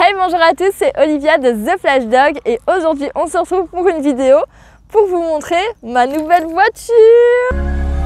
Hey, bonjour à tous, c'est Olivia de The Flash Dog et aujourd'hui on se retrouve pour une vidéo pour vous montrer ma nouvelle voiture.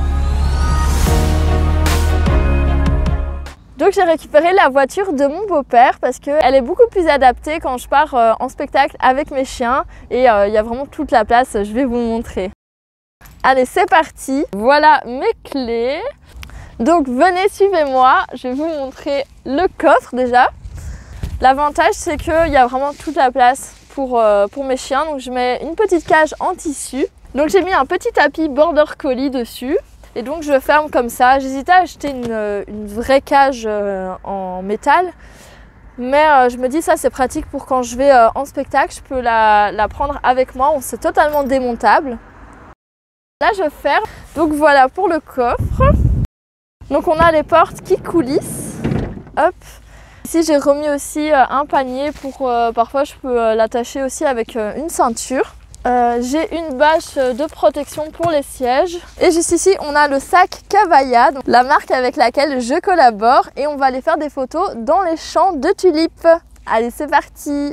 Donc j'ai récupéré la voiture de mon beau-père parce qu'elle est beaucoup plus adaptée quand je pars en spectacle avec mes chiens et il y a vraiment toute la place, je vais vous montrer. Allez, c'est parti, voilà mes clés. Donc venez, suivez-moi, je vais vous montrer le coffre déjà. L'avantage c'est qu'il y a vraiment toute la place pour mes chiens, donc je mets une petite cage en tissu. Donc j'ai mis un petit tapis border collie dessus et donc je ferme comme ça. J'hésitais à acheter une vraie cage en métal, mais je me dis ça c'est pratique pour quand je vais en spectacle, je peux la prendre avec moi, c'est totalement démontable. Là je ferme, donc voilà pour le coffre. Donc on a les portes qui coulissent, hop. Ici j'ai remis aussi un panier pour parfois je peux l'attacher aussi avec une ceinture. J'ai une bâche de protection pour les sièges. Et juste ici on a le sac Cavaya, donc la marque avec laquelle je collabore, et on va aller faire des photos dans les champs de tulipes. Allez, c'est parti.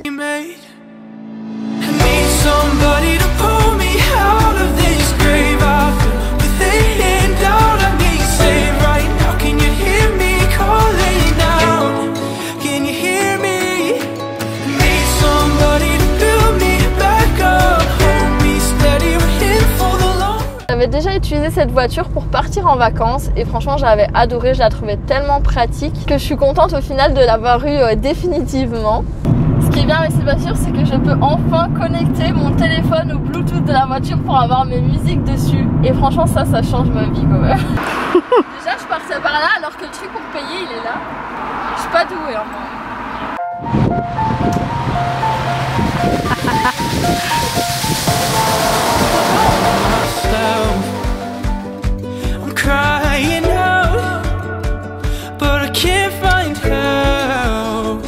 J'avais déjà utilisé cette voiture pour partir en vacances et franchement j'avais adoré, je la trouvais tellement pratique que je suis contente au final de l'avoir eue définitivement. Ce qui est bien avec cette voiture, c'est que je peux enfin connecter mon téléphone au Bluetooth de la voiture pour avoir mes musiques dessus. Et franchement ça change ma vie quand même. Déjà je partais par là alors que le truc pour payer il est là. Je suis pas douée en moi. I'm crying out, but I can't find help.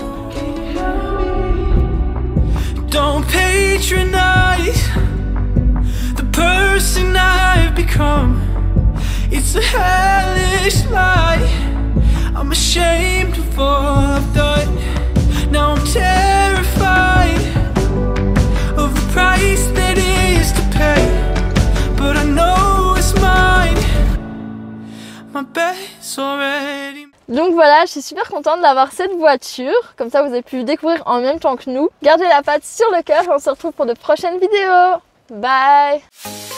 Don't patronize the person I've become. It's a hellish lie. I'm ashamed of all I've done. Now I'm terrified of the price that is to pay. But I know it's mine. My bed's already... Donc voilà, je suis super contente d'avoir cette voiture. Comme ça vous avez pu découvrir en même temps que nous. Gardez la patte sur le cœur et on se retrouve pour de prochaines vidéos. Bye.